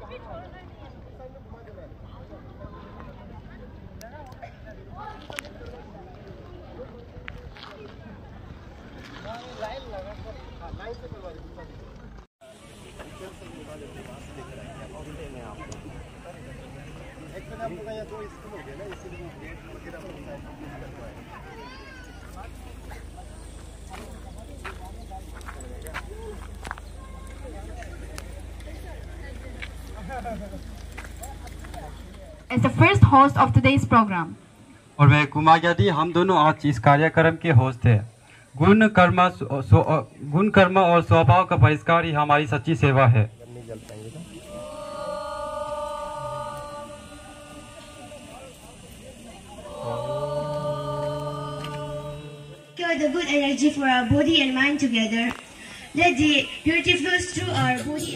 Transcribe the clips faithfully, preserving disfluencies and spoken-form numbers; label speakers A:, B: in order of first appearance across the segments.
A: As the first host of today's program.
B: और मैं कुमार यादी, हम दोनों आज इस कार्यक्रम के होस्ट हैं। गुण कर्म गुण कर्म और स्वभाव का परिष्कार ही हमारी सच्ची सेवा है।
C: The good energy for our body and mind together. Let the purity flows through our body.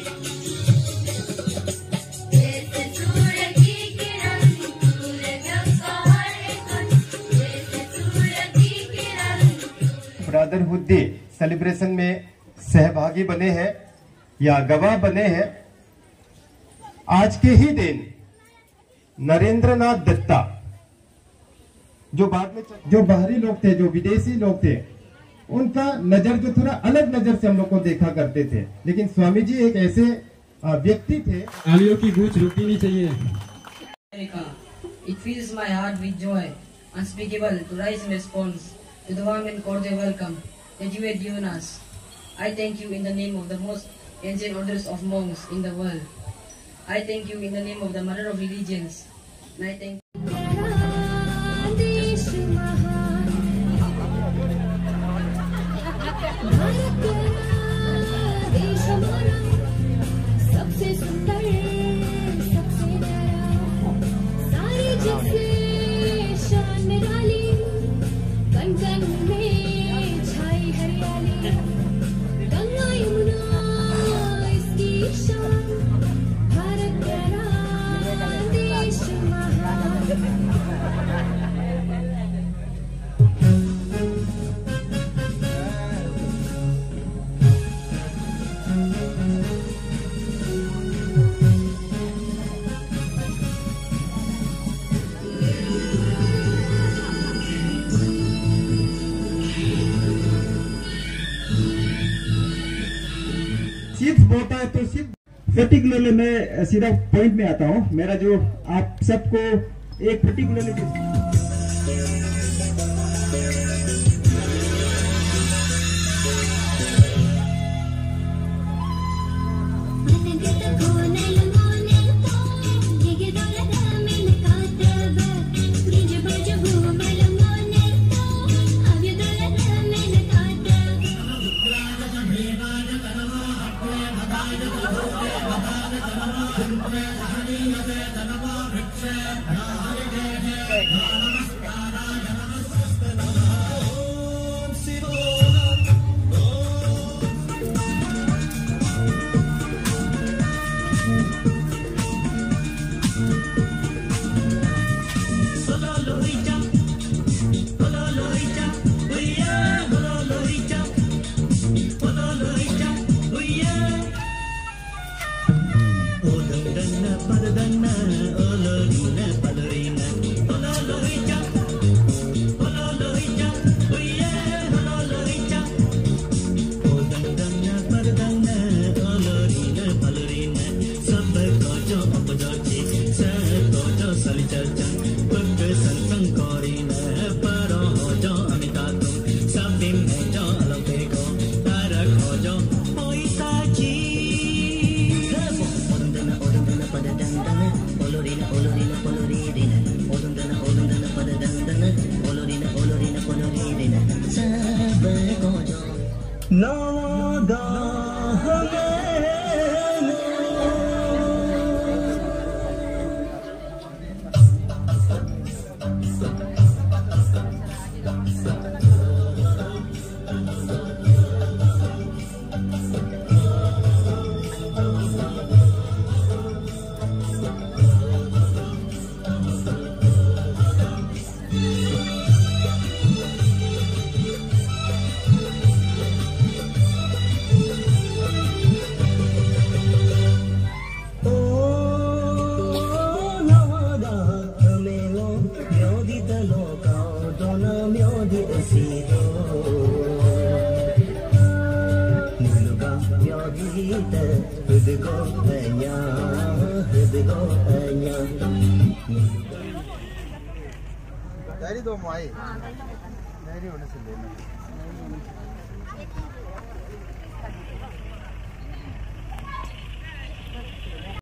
D: Brotherhood day celebration में सहभागी बने हैं या गवाह बने हैं। आज के ही दिन नरेंद्रनाथ दत्ता, जो बाद में जो बाहरी लोग थे, जो विदेशी लोग थे, उनका नजर जो थोड़ा अलग नजर से हम लोग को देखा करते थे, लेकिन स्वामी जी एक ऐसे व्यक्ति थे।
B: तालियों की गूंज रुकनी नहीं चाहिए।
E: It fills my heart with joy unspeakable to rise in response to the warm and cordial welcome that you had given us. I thank you in the name of the most ancient orders of monks in the world. I thank you in the name of the mother of religions. And I thank
F: सबसे सुंदर सबसे सारी जैसे शान निराली, कण कण में छाई हरियाली, गंगा यमुना इसकी शान, भारत प्यारा देश महान।
D: सिर्फ बोलता है तो सिर्फ पर्टिकुलरली मैं सीधा पॉइंट में आता हूँ। मेरा जो आप सबको एक particularly
G: hidgo anya hidgo anya
H: diary दो माई डायरी होने से लेना